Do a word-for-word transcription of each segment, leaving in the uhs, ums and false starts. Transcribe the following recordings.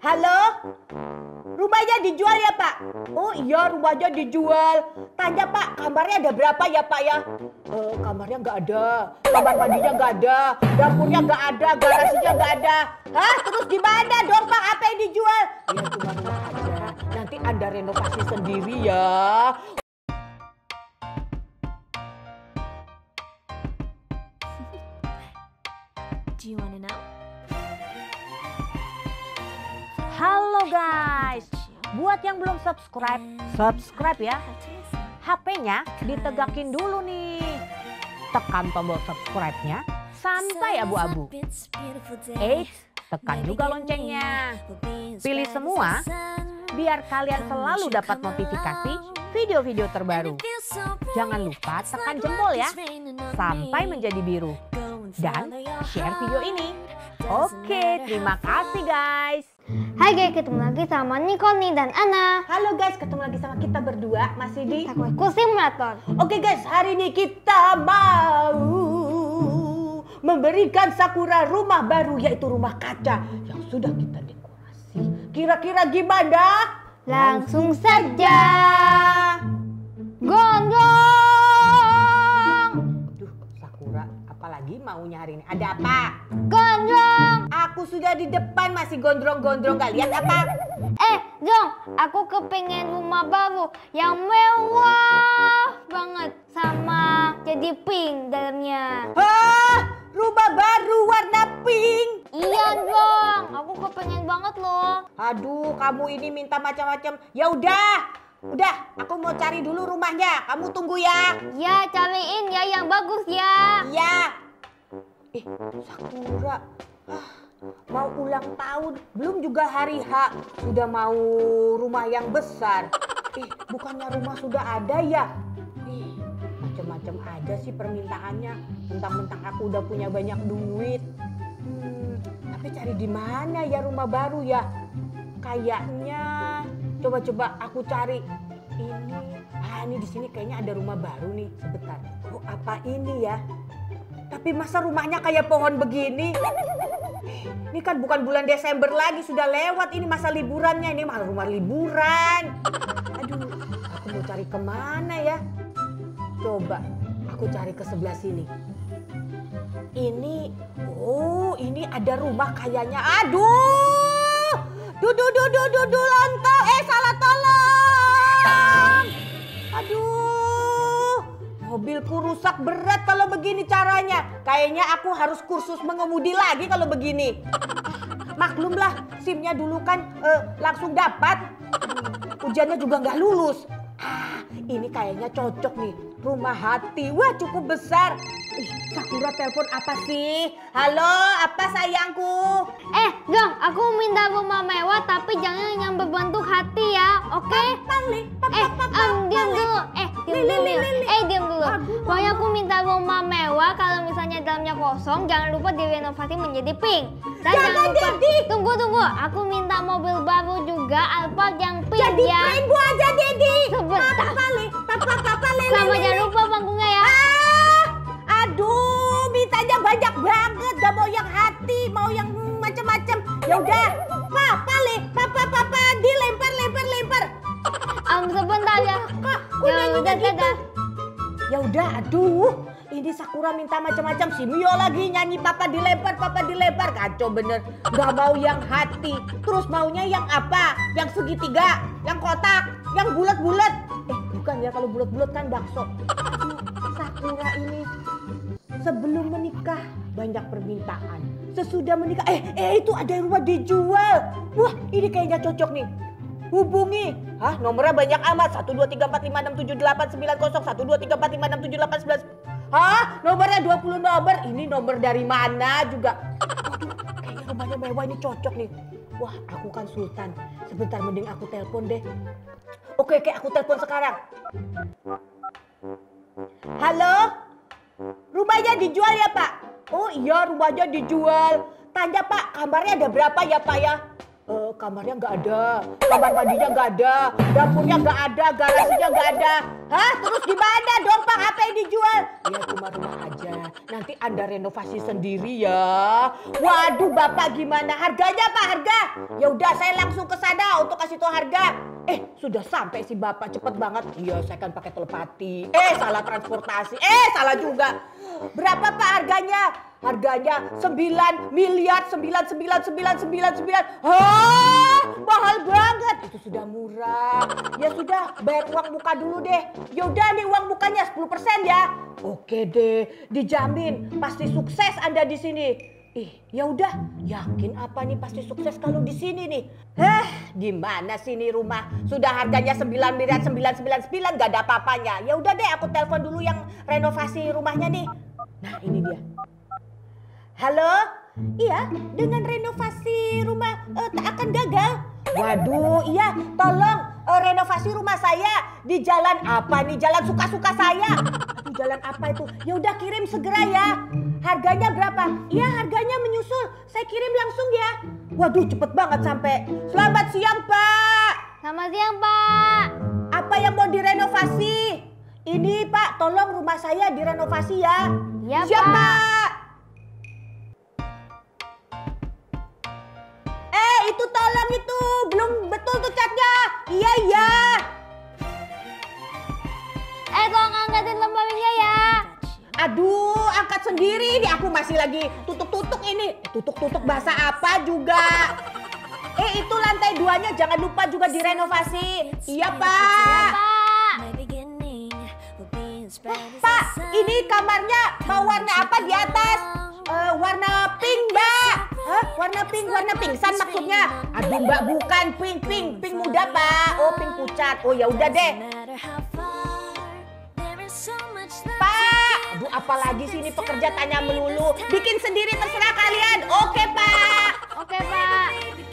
Halo? Rumahnya dijual ya Pak? Oh iya rumahnya dijual. Tanya Pak, kamarnya ada berapa ya Pak ya? Eh, kamarnya nggak ada, kamar mandinya nggak ada, dapurnya nggak ada, garasinya nggak ada. Hah? Terus gimana dong Pak? Apa yang dijual? Ya cuma rumah aja. Nanti Anda renovasi sendiri ya. Do you wanna know? Halo guys, buat yang belum subscribe, subscribe ya. H P-nya ditegakin dulu nih. Tekan tombol subscribe-nya sampai abu-abu. Eits, tekan juga loncengnya. Pilih semua biar kalian selalu dapat notifikasi video-video terbaru. Jangan lupa tekan jempol ya, sampai menjadi biru. Dan share video ini. Oke, terima kasih guys. Hai guys, ketemu lagi sama Nikoni dan Ana. Halo guys, ketemu lagi sama kita berdua masih di Takoyaki Simulator. Oke guys, hari ini kita mau memberikan Sakura rumah baru, yaitu rumah kaca yang sudah kita dekorasi. Kira-kira gimana? Langsung saja. Gondrong. Aduh, Sakura, apalagi maunya hari ini? Ada apa? Gondrong. Aku sudah di depan masih gondrong-gondrong, gak lihat apa? Eh, Jong, aku kepengen rumah baru yang mewah banget sama jadi pink dalamnya. Hah? Rumah baru warna pink? Iya, Jong, aku kepengen banget loh. Aduh, kamu ini minta macam-macam. Ya udah, udah, aku mau cari dulu rumahnya. Kamu tunggu ya. Ya, cariin ya yang bagus ya. Iya. Eh, Sakura, ah, mau ulang tahun, belum juga hari H, sudah mau rumah yang besar. Eh, bukannya rumah sudah ada ya? Ih, macam-macam aja sih permintaannya. Mentang-mentang aku udah punya banyak duit. Hmm, tapi cari di mana ya rumah baru ya? Kayaknya, coba-coba aku cari. Ini, ah ini di sini kayaknya ada rumah baru nih. Sebentar. Oh, apa ini ya? Tapi masa rumahnya kayak pohon begini? Ini kan bukan bulan Desember lagi, sudah lewat ini masa liburannya. Ini malah rumah liburan. Aduh, aku mau cari kemana ya? Coba aku cari ke sebelah sini. Ini, oh ini ada rumah kayaknya. Aduh, dudu dudu dudu lontong. Eh salah tolong. Aduh, mobilku rusak berat kalau begini caranya. Kayaknya aku harus kursus mengemudi lagi kalau begini. Maklumlah, SIM-nya dulu kan eh, langsung dapat. Ujiannya juga nggak lulus. Ah, ini kayaknya cocok nih. Rumah hati. Wah, cukup besar. Ih, Sakura telepon apa sih? Halo, apa sayangku? Eh, Jong, aku minta rumah mewah tapi jangan yang berbentuk hati ya, oke? Pali, Eh, um, diam dulu. Eh, diam dulu. Eh, diam dulu. Pokoknya aku minta rumah mewah, kalau misalnya dalamnya kosong, jangan lupa direnovasi menjadi pink. Dan Jangan, jangan lupa, Dedi. tunggu, tunggu. Aku minta mobil baru juga, Alphard yang pink Jadi ya. rainbow aja, Dedi. Sebentar. Pali, papa, papa, lele, Sama lele. jangan lupa panggungnya ya. Ah, aduh, mintanya banyak banget. Gak mau yang hati, mau yang macam-macam. Ya udah, papa, le, papa, papa, dilempar, lempar, lempar. Um, sebentar ya. Kak, kok Ya nyanyinya udah, gitu? dadah. Ya udah, aduh. Ini Sakura minta macam-macam. Si Mio lagi nyanyi papa dilempar, papa dilempar. Kacau bener. Gak mau yang hati. Terus maunya yang apa? Yang segitiga, yang kotak, yang bulat-bulat. Eh, bukan ya, kalau bulat-bulat kan bakso. Aduh, Sakura ini sebelum menikah banyak permintaan. Sesudah menikah, eh, eh itu ada rumah dijual. Wah, ini kayaknya cocok nih. Hubungi. Hah, nomornya banyak amat. satu dua tiga empat lima enam tujuh delapan sembilan nol. satu dua tiga empat lima enam tujuh delapan sembilan. Hah, nomornya dua puluh nomor. Ini nomor dari mana juga? Waduh, kayaknya rumahnya mewah ini cocok nih. Wah, aku kan sultan. Sebentar, mending aku telepon deh. Oke, oke, aku telepon sekarang. Halo? Rumahnya dijual ya, Pak? Oh iya, rumahnya dijual. Tanya, Pak, kamarnya ada berapa ya, Pak ya? Eh, kamarnya nggak ada, kamar mandinya nggak ada, dapurnya nggak ada, garasinya nggak ada. Hah? Terus gimana dong Pak? Apa yang dijual? Ya cuma rumah aja. Nanti Anda renovasi sendiri ya. Waduh Bapak gimana? Harganya Pak, harga? Ya udah saya langsung ke sana untuk kasih tahu harga. Eh sudah sampai si Bapak, cepet banget. Iya saya kan pakai telepati. Eh salah transportasi. Eh salah juga. Berapa Pak harganya? Harganya sembilan miliar sembilan sembilan sembilan sembilan sembilan. Hah, mahal banget. Itu sudah murah. Ya sudah, bayar uang muka dulu deh. Ya udah nih uang mukanya sepuluh persen ya. Oke deh, dijamin pasti sukses Anda di sini. Ih, ya udah, yakin apa nih pasti sukses kalau di sini nih. Heh, gimana sih nih rumah? Sudah harganya sembilan miliar sembilan sembilan sembilan gak ada apa-apanya. Ya udah deh, aku telepon dulu yang renovasi rumahnya nih. Nah, ini dia. Halo? Iya, dengan renovasi rumah uh, tak akan gagal. Waduh, iya, tolong uh, renovasi rumah saya di jalan apa nih? Jalan suka-suka saya. Aduh, jalan apa itu? Ya udah kirim segera ya. Harganya berapa? Iya, harganya menyusul. Saya kirim langsung ya. Waduh, cepet banget sampai. Selamat siang, Pak. Selamat siang, Pak. Apa yang mau direnovasi? Ini, Pak, tolong rumah saya direnovasi ya. Iya, Siap, Pak. Pak. Eh, itu tolong itu. Belum betul tuh catnya. Iya, iya. Eh, tolong angkatin lemarinya ya. Aduh, angkat sendiri. Ini aku masih lagi tutuk-tutuk ini. Eh, tutuk-tutuk bahasa apa juga. Eh, itu lantai duanya jangan lupa juga direnovasi. Iya, Pak. Pak. Pak, ini kamarnya mau warna apa di atas? Uh, warna pink, Mbak. Hah? Warna pink, warna pingsan maksudnya. Aduh, Mbak, bukan pink, pink, pink muda, Pak. Oh, pink pucat. Oh, ya udah deh. Pak, aduh, apalagi sih ini pekerja tanya melulu. Bikin sendiri terserah kalian. Oke, Pak. Oke, Pak.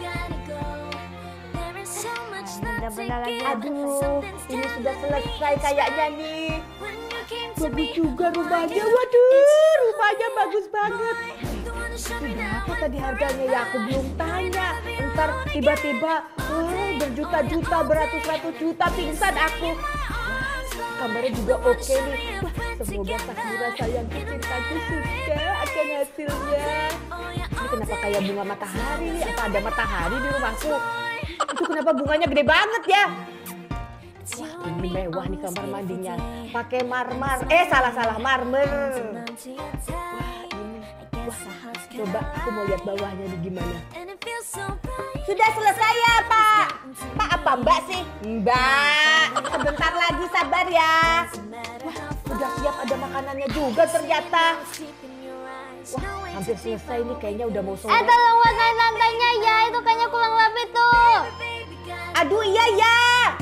Benar-benar lagi. Aduh, ini sudah selesai kayaknya nih. Bagus juga rumahnya. Waduh, rumahnya bagus banget. Berapa tadi harganya ya? Aku belum tanya. Ntar tiba-tiba wah, berjuta-juta, beratus-ratus juta pingsan aku. Kamarnya juga oke nih. Wah, semoga Sakura sayangku cintaku suka akan hasilnya. Ini kenapa kayak bunga matahari nih? Apa ada matahari di rumahku? Itu kenapa bunganya gede banget ya? Wah, ini mewah nih kamar mandinya. Pakai marmer. Eh, salah-salah marmer. Wah, ini. Wah, coba aku mau lihat bawahnya nih gimana. Sudah selesai ya, Pak? Pak apa Mbak sih? Mbak, sebentar lagi sabar ya. Wah, udah siap ada makanannya juga ternyata. Wah, hampir selesai nih kayaknya udah mau sore. Eh, tolong warnain lantainya ya. Itu kayaknya kurang rapi tuh. Aduh, iya ya.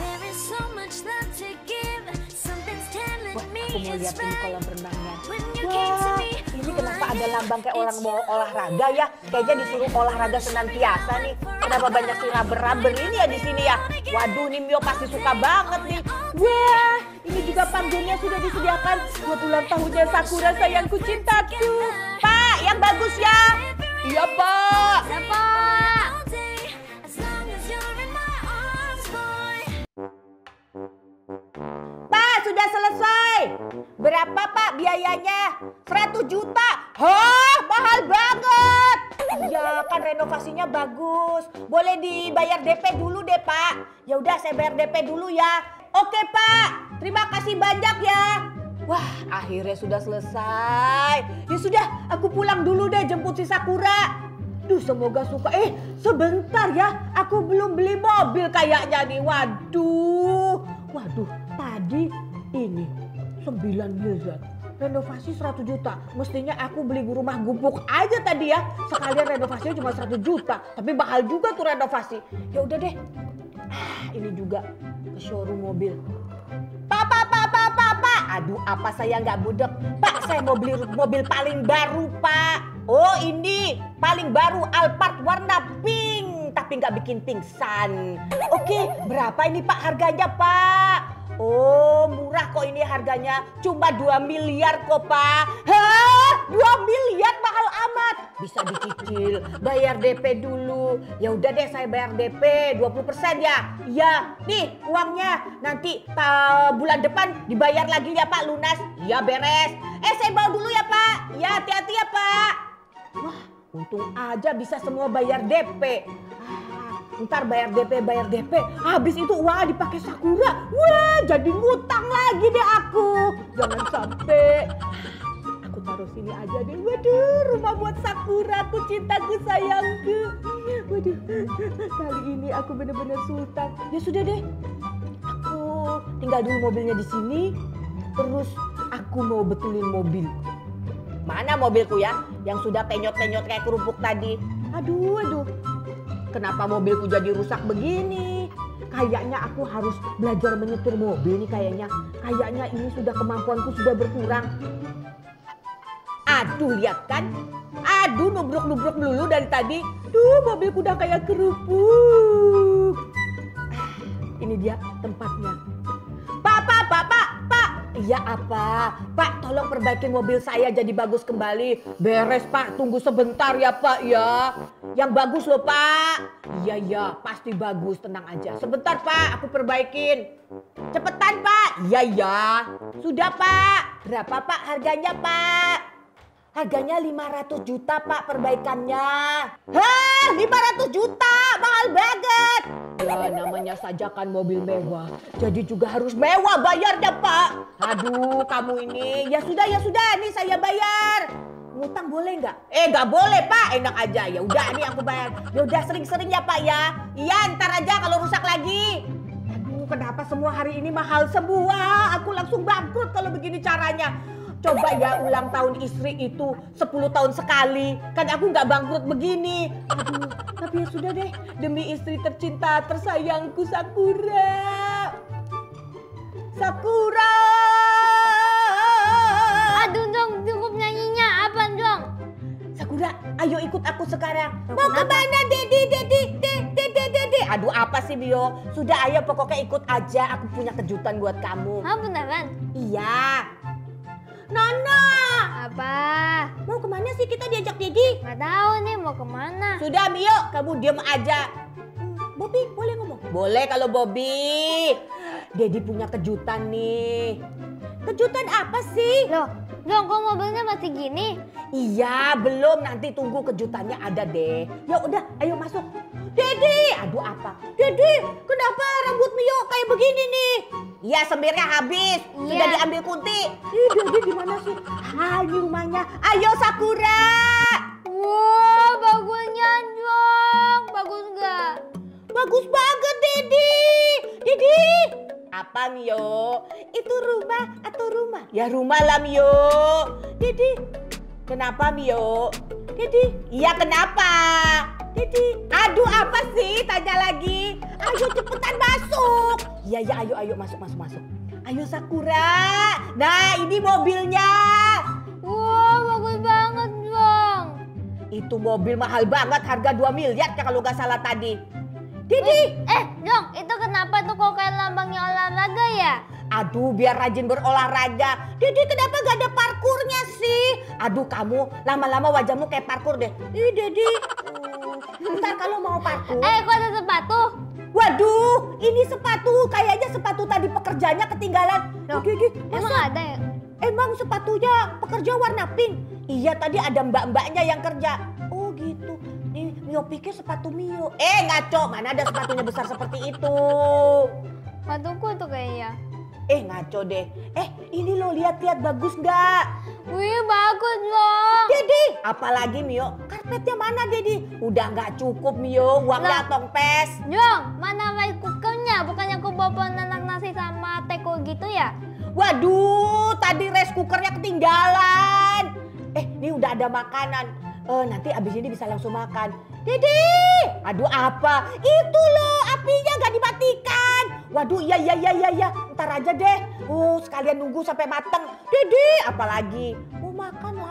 Wah, aku mau lihat ini kolam renangnya. Wah, ini kenapa ada lambang kayak orang mau olahraga ya? Kayaknya disuruh olahraga senantiasa nih. Kenapa banyak si rubber-rubber ini ya di sini ya? Waduh, ini Mio pasti suka banget nih. Wah, ini juga panggungnya sudah disediakan buat ulang tahunnya Sakura sayangku cintaku. Pak, yang bagus ya. Iya, Pak. Ya, Pak. Pak, sudah selesai. Berapa Pak biayanya? seratus juta. Hah, mahal banget. Iya, kan renovasinya bagus. Boleh dibayar D P dulu deh, Pak. Ya udah, saya bayar D P dulu ya. Oke, Pak. Terima kasih banyak ya. Wah, akhirnya sudah selesai. Ya sudah, aku pulang dulu deh jemput si Sakura. Duh, semoga suka. Eh, sebentar ya. Aku belum beli mobil kayaknya nih. Waduh. Waduh, tadi ini sembilan miliar. Renovasi seratus juta. Mestinya aku beli rumah gubuk aja tadi ya. Sekalian renovasinya cuma seratus juta. Tapi mahal juga tuh renovasi. Ya udah deh. Ah, ini juga ke showroom mobil. Pak, pak, pak, pak, pak, pak. Aduh, apa saya nggak budek. Pak, saya mau beli mobil paling baru, Pak. Oh, ini paling baru Alphard warna pink. Tapi nggak bikin pingsan. Oke, berapa ini Pak harganya, Pak? Oh, murah kok ini harganya. Cuma dua miliar kok, Pak. Hah? dua miliar mahal amat. bisa dicicil, bayar D P dulu. Ya udah deh saya bayar D P dua puluh persen ya. Iya, nih uangnya nanti ta, bulan depan dibayar lagi ya Pak lunas. Iya beres. Eh saya bawa dulu ya Pak. Ya hati-hati ya Pak. Wah untung aja bisa semua bayar D P. Ah, ntar bayar D P, bayar D P. Habis itu uangnya dipakai Sakura. Wah jadi ngutang lagi deh aku. Jangan sampai. Aku taruh sini aja deh. Waduh, rumah buat Sakura, aku cintaku sayangku. Waduh, kali ini aku bener-bener sultan. Ya sudah deh, aku tinggal dulu mobilnya di sini. Terus aku mau betulin mobil. Mana mobilku ya? Yang sudah penyot-penyot kayak kerupuk tadi. Aduh, aduh. Kenapa mobilku jadi rusak begini? Kayaknya aku harus belajar menyetir mobil nih kayaknya. Kayaknya ini sudah kemampuanku sudah berkurang. Aduh lihat kan, aduh nubruk-nubruk melulu dari tadi. Duh mobilku udah kayak kerupuk. Ah, ini dia tempatnya. Pak, pak, pak, pak, pak. Iya apa? Pak tolong perbaikin mobil saya jadi bagus kembali. Beres Pak, tunggu sebentar ya Pak ya. Yang bagus loh Pak. Iya, iya pasti bagus, tenang aja. Sebentar Pak, aku perbaikin. Cepetan Pak. Iya, iya. Sudah Pak. Berapa Pak harganya Pak? Harganya lima ratus juta Pak perbaikannya. Hah lima ratus juta mahal banget. Ya namanya saja kan mobil mewah. Jadi juga harus mewah bayarnya Pak. Aduh kamu ini. Ya sudah ya sudah nih saya bayar. Ngutang boleh nggak? Eh nggak boleh Pak. Enak aja. Ya udah nih aku bayar. Ya udah sering-sering ya Pak ya. Iya ntar aja kalau rusak lagi. Aduh kenapa semua hari ini mahal semua. Aku langsung bangkrut kalau begini caranya. Coba ya ulang tahun istri itu sepuluh tahun sekali. Kan aku nggak bangkrut begini. Aduh, tapi ya sudah deh. Demi istri tercinta tersayangku Sakura. Sakura. Aduh dong, cukup nyanyinya. Apa dong? Sakura, ayo ikut aku sekarang. Loh, Mau kenapa? kemana Dedi, Dedi, Dedi, Dedi, Dedi. Aduh apa sih Bio? Sudah ayo pokoknya ikut aja. Aku punya kejutan buat kamu. Hah beneran? Iya. Nana. Apa? Mau kemana sih kita diajak Dedi? Gak tahu nih mau kemana. Sudah Mio, kamu diam aja. Hmm, Bobby, boleh ngomong? Boleh kalau Bobby. Dedi punya kejutan nih. Kejutan apa sih? Loh, dong kok mobilnya masih gini? Iya, belum. Nanti tunggu kejutannya ada deh. Ya udah, ayo masuk. Dedi, aduh apa? Dedi, kenapa rambut Mio kayak begini nih? Iya, semirnya habis. Sudah Iya. diambil Kunti. Ih, Dedi gimana sih? Ah, ini rumahnya. Ayo Sakura. Wow, bagusnya dong. Bagus nggak? Bagus banget, Dedi. Dedi. Apa, Mio? Itu rumah atau rumah? Ya rumah lah, Mio. Dedi. Kenapa, Mio? Dedi. Iya, kenapa? Dedi. Aduh, apa sih? Tanya lagi. Ayo cepetan masuk. Iya, ya, ayo, ayo masuk, masuk, masuk. Ayo Sakura. Nah, ini mobilnya. Wow, bagus banget dong. Itu mobil mahal banget, harga dua miliar kalau nggak salah tadi. Dedi. Eh, dong, itu kenapa tuh kok kayak lambangnya olahraga ya? Aduh, biar rajin berolahraga. Dedi, kenapa gak ada parkurnya sih? Aduh, kamu lama-lama wajahmu kayak parkur deh. Ih, Dedi. Uh, ntar kalau mau parkur. Eh, kok ada sepatu? Waduh, ini sepatu. Kayaknya sepatu tadi pekerjanya ketinggalan. Loh, Gigi, emang masa ada ya? emang sepatunya pekerja warna pink? Iya, tadi ada mbak-mbaknya yang kerja. Oh, gitu. Nih, Mio pikir sepatu Mio. Eh, ngaco. Mana ada sepatunya besar seperti itu. Sepatuku tuh kayaknya. Eh ngaco deh. Eh ini lo lihat-lihat bagus nggak? Wih, bagus dong. Dedi, apalagi Mio? Karpetnya mana Dedi? Udah nggak cukup Mio, uangnya Lah. tongpes. Dong, mana rice cookernya? Bukannya aku bawa nanak nasi sama teko gitu ya? Waduh, tadi rice cookernya ketinggalan. Eh, ini udah ada makanan. Eh, nanti abis ini bisa langsung makan. Dedi, aduh apa? Itu loh, apinya nggak dimatikan. Waduh, iya iya iya iya iya. Ntar aja deh. Oh, sekalian nunggu sampai mateng. Dedi, apalagi mau makan lapar.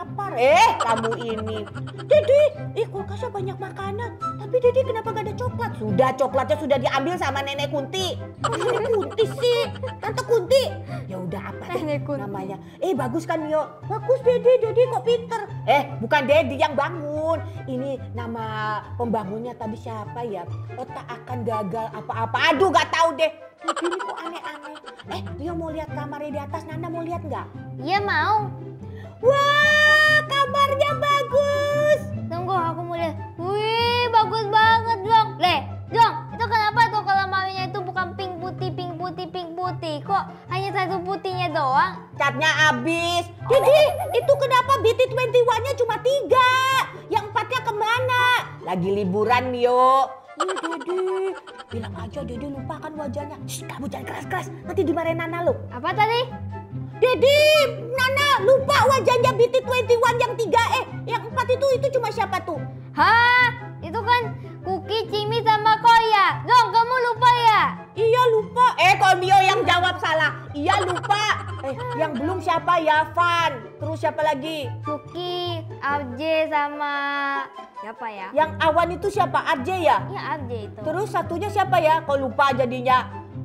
lapar. Eh, kamu ini. Dedi, eh kulkasnya banyak makanan. Tapi Dedi kenapa gak ada coklat? Sudah, coklatnya sudah diambil sama Nenek Kunti. Kok Nenek Kunti sih? Tante Kunti. Ya udah apa deh Nenek Kunti. namanya. Eh, bagus kan Mio? Bagus Dedi, Dedi kok pinter. Eh, bukan Dedi yang bangun. Ini nama pembangunnya tadi siapa ya? Otak akan gagal apa-apa. Aduh, gak tahu deh. Dedi ini kok aneh-aneh. Eh, Mio mau lihat kamarnya di atas. Nana mau lihat nggak? Iya mau. Wah, kamarnya bagus. Tunggu aku mau lihat. Wih, bagus banget, Jong. Leh, Jong, itu kenapa tuh kalau maunya itu bukan pink putih, pink putih, pink putih? Kok hanya satu putihnya doang? Catnya habis. Dedi, itu kenapa B T dua puluh satu-nya cuma tiga? Yang empatnya kemana? Lagi liburan, Mio. Ih, Dedi, bilang aja Dedi lupa kan wajahnya. Shh, kamu jangan keras-keras, nanti dimarahin Nana lo. Apa tadi? Dedi, Nana lupa wajahnya B T dua puluh satu yang tiga. Eh, yang empat itu, itu cuma siapa tuh? Hah? Itu kan Kuki, Cimi, sama Koya. Jong, kamu lupa ya? Iya lupa. Eh, kok Mio yang jawab salah? Iya lupa. Eh, yang belum siapa ya? Van. Terus siapa lagi? Kuki, Abje, sama siapa ya? Yang awan itu siapa? Arje ya? Iya, Abje itu. Terus satunya siapa ya? Kok lupa jadinya?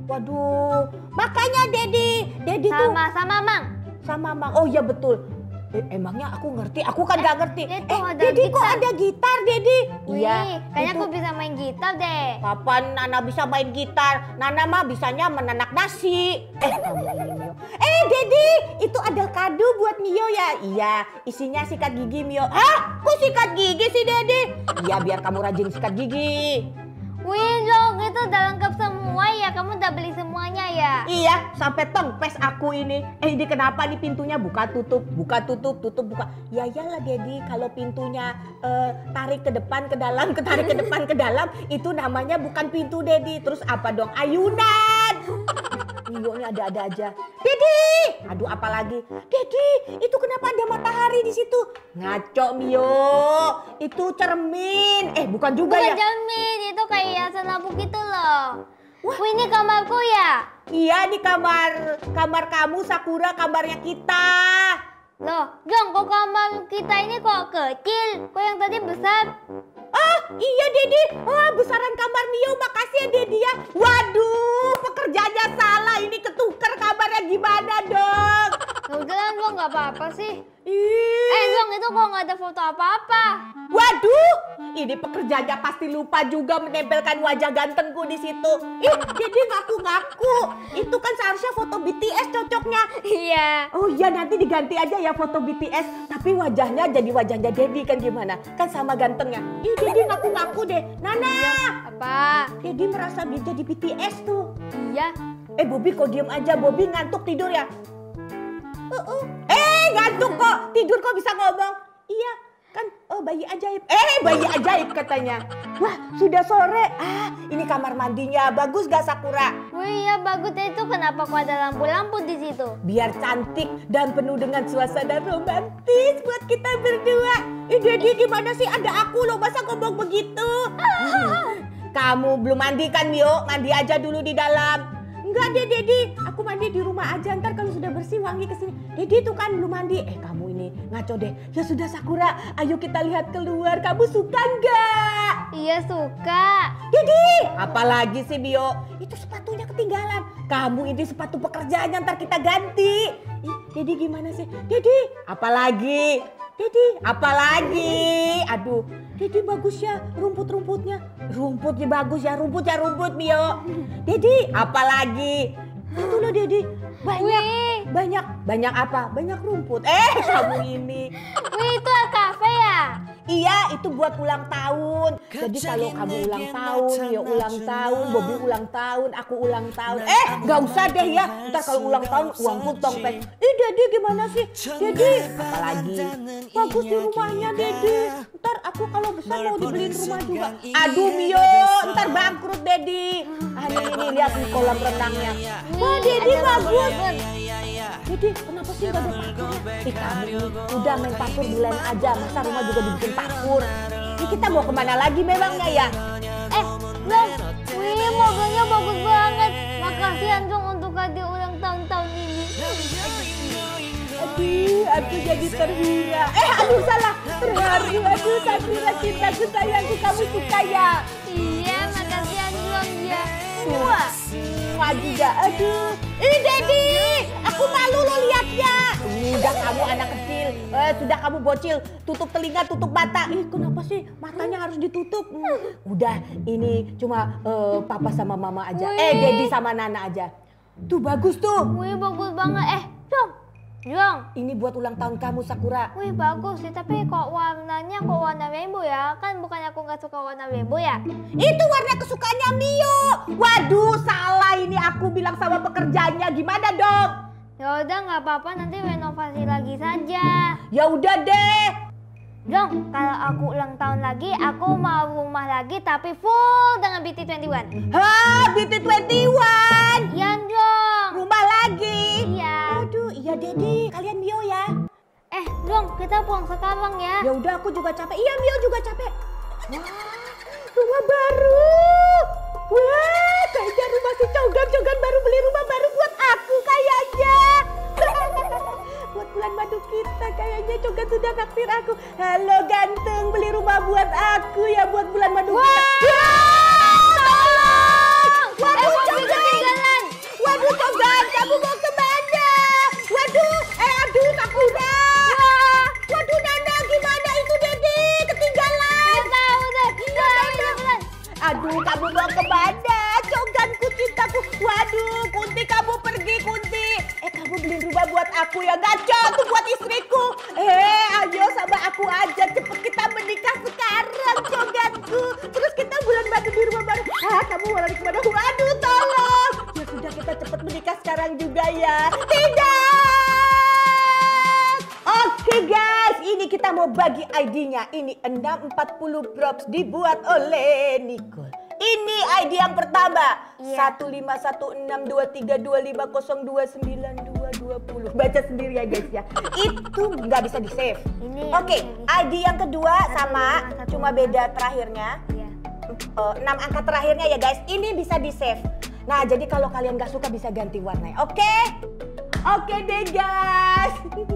Waduh, makanya Dedi, Dedi tuh Sama, sama Mang. sama Mang. Oh iya betul. Eh, emangnya aku ngerti? Aku kan nggak ngerti. itu Eh, ada Dedi kok gitar. ada gitar, Dedi? Wih, kayaknya itu. aku bisa main gitar deh. Kapan Nana bisa main gitar? Nana mah bisanya menanak nasi. Eh, kamu ini Mio. Eh, Dedi, itu ada kado buat Mio ya? Iya, isinya sikat gigi Mio. Hah? Kok sikat gigi sih, Dedi? Iya, biar kamu rajin sikat gigi. Wih, Jong, itu udah lengkap semua ya? Kamu udah beli semuanya ya? Iya, sampai tongpes aku ini. Eh, ini kenapa nih pintunya buka tutup, buka tutup, tutup buka? Ya iyalah Dedi, kalau pintunya eh, tarik ke depan ke dalam, ke tarik ke depan ke dalam, itu namanya bukan pintu Dedi. Terus apa dong? Ayunan. Mio ini ada-ada aja. Dedi, aduh apalagi? Dedi, itu kenapa ada matahari di situ? Ngaco Mio, itu cermin. Eh, bukan juga Bukan ya? cermin, itu kayak hiasan lampu gitu loh. Wih, ini kamarku ya? Iya, di kamar kamar kamu Sakura, kamarnya kita. Loh, Jong, kok kamar kita ini kok kecil? Kok yang tadi besar? Ah, iya Dedi. Wah, besaran kamar Mio. Makasih ya Dedi ya. Waduh, pekerjaannya salah. Ini ketuker kamarnya gimana dong? Ya udah lah, Jong, nggak apa-apa sih. Ih. Eh, Jong, itu kok nggak ada foto apa-apa? Waduh, ini pekerjaannya pasti lupa juga menempelkan wajah gantengku di situ. Ih, Dedi ngaku-ngaku. Itu kan seharusnya foto B T S cocoknya. Iya. Oh iya, nanti diganti aja ya foto B T S. Tapi wajahnya jadi wajahnya Dedi kan gimana? Kan sama gantengnya. Ih, Dedi ngaku-ngaku deh. Nana, Apa? Dedi merasa jadi B T S tuh. Iya. Eh, Bobby kok diem aja? Bobby ngantuk tidur ya? Uh, uh. Eh, ngantuk kok. Tidur kok bisa ngomong? Iya, kan oh bayi ajaib. Eh, bayi ajaib katanya. Wah, sudah sore. Ah, ini kamar mandinya. Bagus gak Sakura? Wih, ya bagus itu. Kenapa kok ada lampu-lampu di situ? Biar cantik dan penuh dengan suasana romantis buat kita berdua. Eh, Dedi gimana sih? Ada aku loh, masa ngomong begitu? Hmm. Kamu belum mandi kan, Mio? Mandi aja dulu di dalam. Enggak deh, Dedi. Aku mandi di rumah aja. Ntar kalau sudah bersih wangi kesini. Dedi tuh kan belum mandi. Eh, kamu ini ngaco deh. Ya sudah Sakura, ayo kita lihat keluar. Kamu suka nggak? Iya, suka. Dedi, apalagi sih Mio? Itu sepatunya ketinggalan. Kamu ini sepatu pekerjaannya ntar kita ganti. Ih, Dedi gimana sih? Dedi, apalagi? Dedi, apalagi? Aduh, Dedi bagus ya rumput-rumputnya. Rumputnya bagus ya, rumput ya rumput Mio. Dedi, apalagi? Itu loh Dedi, banyak, Wih. banyak, banyak apa? Banyak rumput. Eh, kamu ini. Wih, itu kafe ya? Iya, itu buat ulang tahun. Jadi kalau kamu ulang tahun, ya ulang tahun, Bobby ulang tahun, aku ulang tahun. Eh, nggak usah deh ya. Ntar kalau ulang tahun uang potong pet. Ih, Dedi gimana sih? Dedi, apalagi? Bagus di rumahnya, Dedi. Ntar aku kalau besar mau dibeliin rumah juga. Aduh, Mio, ntar bangkrut, Dedi. Ah, ini, ini lihat nih kolam renangnya. Wah, Dedi ada bagus. bagus. Dedi, kenapa sih gak ada parkurnya? Ih, kamu ini udah main parkur di lain aja. Masa rumah juga dibikin parkur? Ini kita mau kemana lagi memangnya ya? Eh, Jong, wih, mobilnya bagus banget. Makasih Anjong untuk hadiah ulang tahun tahun ini. Aduh, aku jadi terhina. Eh, aduh salah. Terharu, aduh Sakura cintaku sayangku kamu suka ya? Iya, makasih ya Juang ya. Semua. Semua juga, aduh. Ini Dedi, aku malu lo liatnya. Udah kamu anak kecil, eh, sudah kamu bocil, tutup telinga, tutup mata. Ih, kenapa sih matanya harus ditutup? Hmm, Udah, ini cuma eh, papa sama mama aja. Wih. Eh, Dedi sama Nana aja. Tuh bagus tuh. Wih, bagus banget. Eh, Juang. Juang. Ini buat ulang tahun kamu Sakura. Wih, bagus sih. Tapi kok warnanya kok warna rainbow ya? Kan bukannya aku nggak suka warna rainbow ya? Itu warna kesukaannya Mio. Waduh, salah ini aku bilang sama pekerjaannya. Gimana dong? Ya udah nggak apa-apa, nanti renovasi lagi saja. Ya udah deh. Jong, kalau aku ulang tahun lagi, aku mau rumah lagi tapi full dengan B T dua puluh satu. Hah, B T dua puluh satu. Iya, Jong. Rumah lagi. Iya. Aduh, iya Dedi. Kalian Mio ya. Eh, Jong, kita pulang sekarang ya. Ya udah, aku juga capek. Iya, Mio juga capek. Wah, rumah baru. Wah, kayaknya rumah si Cogan. Cogan baru beli rumah baru buat aku kayaknya. Buat bulan madu kita kayaknya Cogan sudah naksir aku. Halo ganteng, beli rumah buat aku ya buat bulan madu kita. Tolong! Waduh, Cogan. Ketinggalan. Waduh, Cogan, kamu mau kemana? Waduh, eh aduh Sakura. Waduh, Nana, gimana itu Dedi? Ketinggalan. Nggak tahu deh. Jalan, jalan. Aduh, kamu mau kemana? Coganku, cintaku. Waduh, Kunti, kamu pergi, Kunti. Eh, kamu beliin rumah buat aku ya, gaco tuh buat istriku. Eh, ayo sama aku aja, cepet kita menikah sekarang, Coganku. Terus kita bulan madu di rumah baru. Ah, kamu mau lari kemana? Waduh, tolong. Ya sudah, kita cepet menikah sekarang juga ya. Tidak. Oke guys, ini kita mau bagi I D-nya. Ini enam empat puluh props dibuat oleh Nicole. Ini I D yang pertama. Iya. satu lima satu enam dua tiga dua lima nol dua sembilan dua dua nol. Baca sendiri ya guys ya. Itu nggak bisa di save. Ini yang Oke, bisa I D yang kedua Satu, sama, lima, satu, cuma lima. beda terakhirnya. Iya. Eh, enam angka terakhirnya ya guys. Ini bisa di save. Nah, jadi kalau kalian nggak suka bisa ganti warna. Oke? Oke deh guys.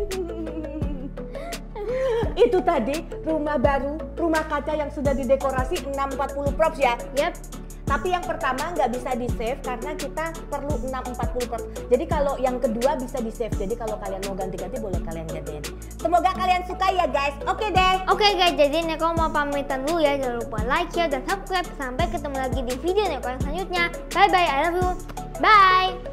Itu tadi rumah baru, rumah kaca yang sudah didekorasi enam empat puluh props ya. Yap. Tapi yang pertama nggak bisa di save karena kita perlu enam empat puluh props. Jadi kalau yang kedua bisa di save. Jadi kalau kalian mau ganti-ganti boleh kalian gantiin. Semoga kalian suka ya guys. Oke deh. Oke guys, jadi Neko mau pamitan dulu ya. Jangan lupa like, share, dan subscribe. Sampai ketemu lagi di video Neko yang selanjutnya. Bye bye, I love you. Bye.